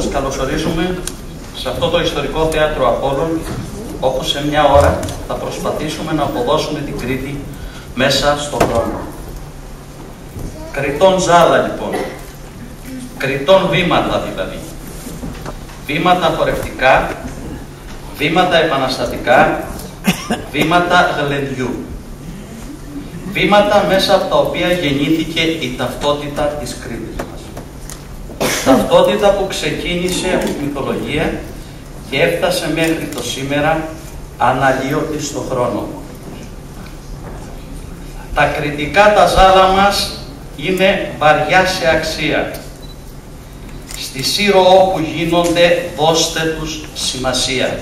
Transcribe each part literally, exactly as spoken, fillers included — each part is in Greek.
σας καλωσορίζουμε σε αυτό το ιστορικό θέατρο Απόλλων, όπου σε μια ώρα θα προσπαθήσουμε να αποδώσουμε την Κρήτη μέσα στον χρόνο. Κρητών ζάλα λοιπόν, κρητών βήματα δηλαδή, βήματα χορευτικά, βήματα επαναστατικά, βήματα γλεντιού. Βήματα μέσα από τα οποία γεννήθηκε η ταυτότητα της Κρήτης μας. Ταυτότητα που ξεκίνησε από τη μυθολογία και έφτασε μέχρι το σήμερα αναλύωτη στο χρόνο. Τα κρητικά τα ζάλα μας είναι βαριά σε αξία. Στη Σύρο όπου γίνονται, δώστε τους σημασία.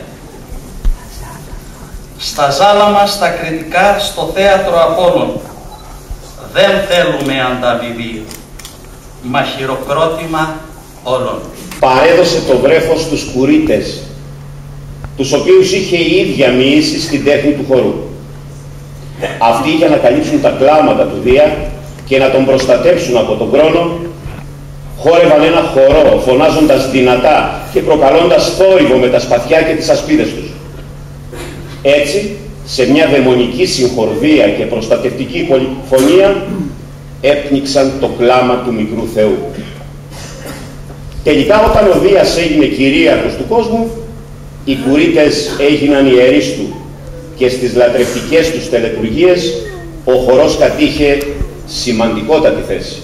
Στα ζάλα μας τα κρητικά στο θέατρο Απόλλων δεν θέλουμε ανταβιβή, μα χειροκρότημα όλων. Παρέδωσε το βρέφος στους κουρίτες, τους οποίους είχε η ίδια μοιήσει στην τέχνη του χορού. Αυτοί για να καλύψουν τα κλάματα του Δία και να τον προστατεύσουν από τον χρόνο, χόρευαν ένα χορό, φωνάζοντας δυνατά και προκαλώντας θόρυβο με τα σπαθιά και τις ασπίδες τους. Έτσι, σε μια δαιμονική συγχορδία και προστατευτική πολυφωνία, έπνιξαν το κλάμα του μικρού Θεού. Τελικά, όταν ο Δίας έγινε κυρίαρχος του κόσμου, οι κουρίτες έγιναν ιερείς του και στις λατρευτικές τους τελετουργίες ο χορός κατήχε σημαντικότατη θέση.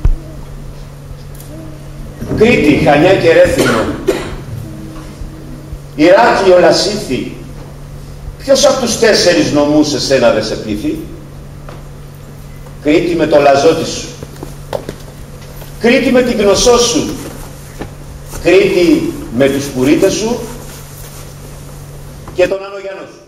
Κρήτη, Χανιά και Ρέθυμνο, Ηράκλειο, Λασίθι, ποιος από τους τέσσερις νομούς εσένα δεν σε πείθει? Κρήτη με το λαζότι σου, Κρήτη με την γνωσό σου, Κρήτη με τους κουρίτες σου και τον Ανογιανό σου.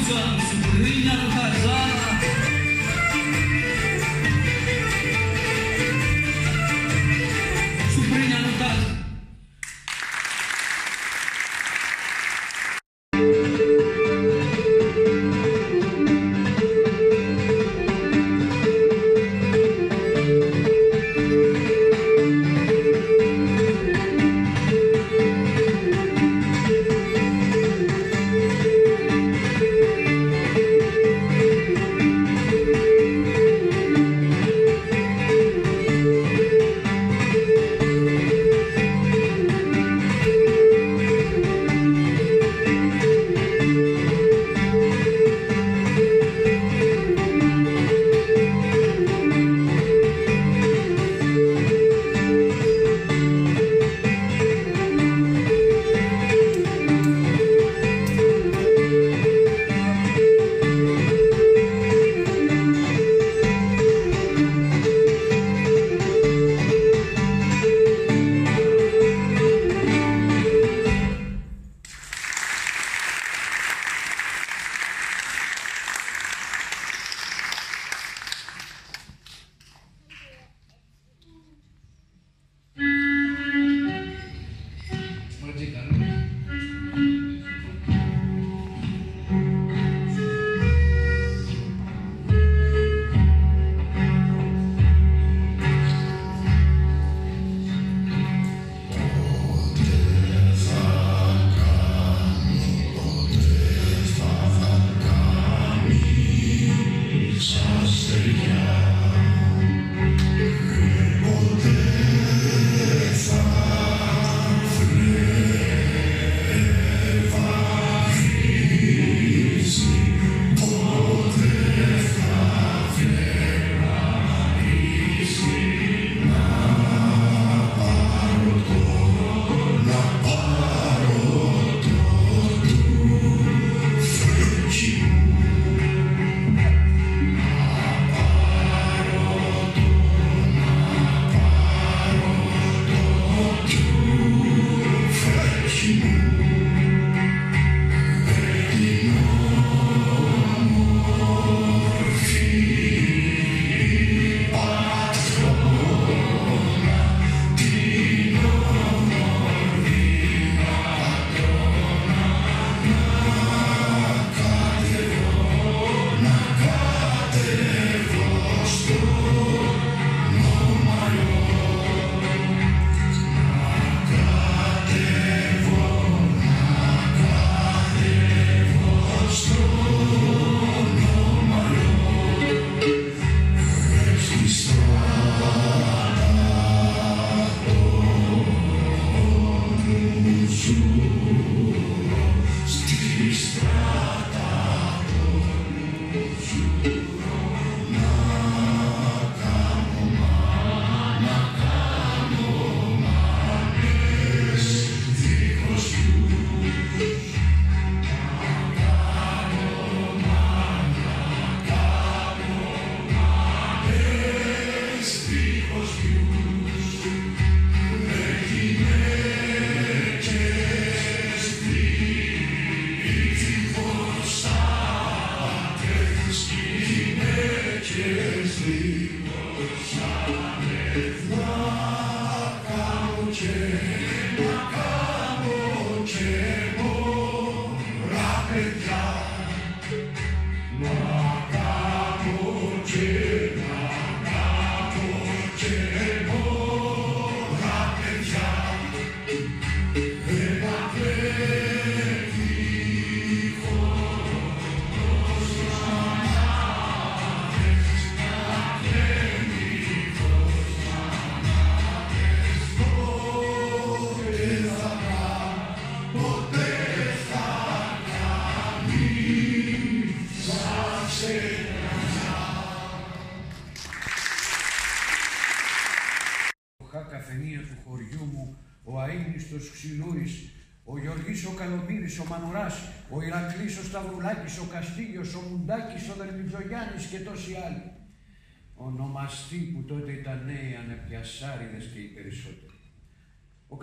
Καφενεία του χωριού μου, ο αείμνηστος Ξυλούης, ο Γιωργής ο Καλομύρης, ο Μανουράς, ο Ηρακλής ο Σταυρουλάκης, ο Καστίγιος, ο Μουντάκης, ο Δερμητζογιάννης και τόσοι άλλοι. Ονομαστοί που τότε ήταν νέοι ανεπιασάριδες και οι περισσότεροι. Ο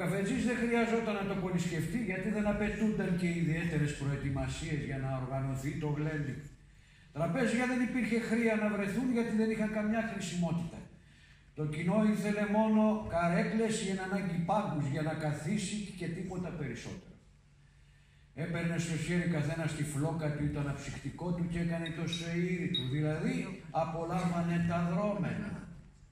καφετζής δεν χρειαζόταν να το πολυσκεφτεί, γιατί δεν απαιτούνταν και ιδιαίτερες προετοιμασίες για να οργανωθεί το γλέντι. Τραπέζια δεν υπήρχε χρία να βρεθούν, γιατί δεν είχαν καμιά χρησιμότητα. Το κοινό ήθελε μόνο καρέκλες ή εν ανάγκη πάγκους για να καθίσει και τίποτα περισσότερο. Έπαιρνε στο χέρι καθένα τη φλόκα του ή το αναψυκτικό του και έκανε το σεΐρι του, δηλαδή απολάμβανε τα δρόμενα.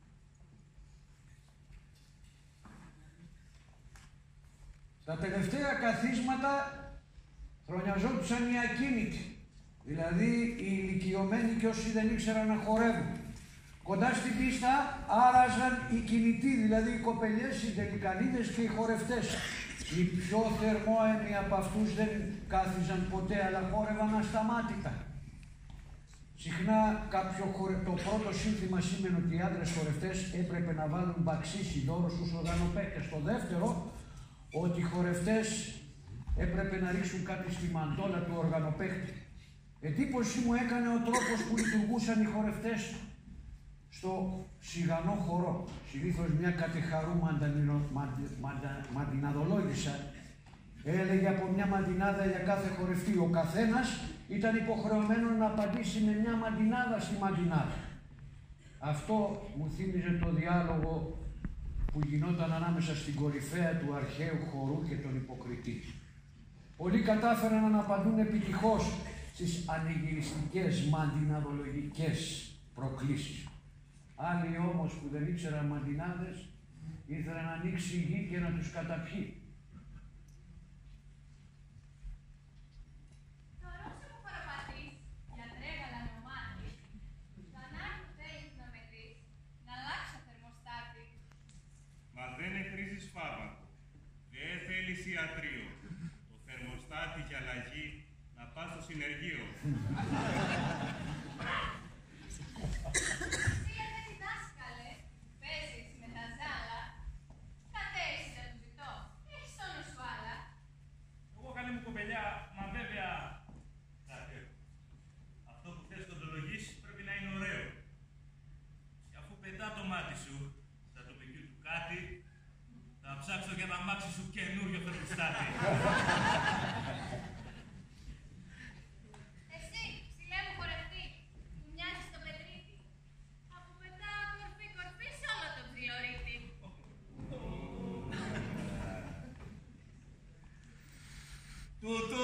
Τα τελευταία καθίσματα χρονιαζόντουσαν οι ακίνητοι, δηλαδή οι ηλικιωμένοι και όσοι δεν ήξεραν να χορεύουν. Κοντά στην πίστα άραζαν οι κινητοί, δηλαδή οι κοπελιές, οι τελικανίδες και οι χορευτές. Οι πιο θερμόαιμοι από αυτούς δεν κάθιζαν ποτέ, αλλά χόρευαν ασταμάτητα. Συχνά κάποιο χορε... το πρώτο σύνθημα σήμαινε ότι οι άντρες χορευτές έπρεπε να βάλουν μπαξίσι δώρο στους οργανοπαίκτες. Το δεύτερο, ότι οι χορευτές έπρεπε να ρίξουν κάτι στη μαντόλα του οργανοπαίκτη. Εντύπωση μου έκανε ο τρόπος που λειτουργούσαν οι χορευτές στο σιγανό χορό. Συνήθως μια κατεχαρού μαντιναδολόγησα έλεγε από μια μαντινάδα για κάθε χορευτή. Ο καθένας ήταν υποχρεωμένο να απαντήσει με μια μαντινάδα στη μαντινάδα. Αυτό μου θύμιζε το διάλογο που γινόταν ανάμεσα στην κορυφαία του αρχαίου χορού και τον υποκριτή. Πολλοί κατάφεραν να απαντούν επιτυχώς στις ανεγυριστικές μαντιναδολογικές προκλήσεις. Άλλοι όμως που δεν ήξεραν μαντινάδες ήθελαν να ανοίξει η γη και να τους καταπιεί. Το ορόσημο που παραπατείς, γιατρέ γαλανομάτι, θανάτου θέλεις να με δεις, να αλλάξω θερμοστάτη. Μα δεν χρήζεις φάρμακο, δεν θέλεις ιατρείο. Το θερμοστάτη για αλλαγή να πας στο συνεργείο. Κοπελιά, μα βέβαια, αυτό που θες κοντολογείς πρέπει να είναι ωραίο. Και αφού πετά το μάτι σου, στα τοπική του κάτι, θα ψάξω για τα μάξι σου καινούριο θερμοστάτη. Εσύ, ψηλέ μου χορευτή, που μοιάζεις στο Πετρίτη, από μετά κορφή-κορφή σε όλο το ψιλορίτη. Τούτο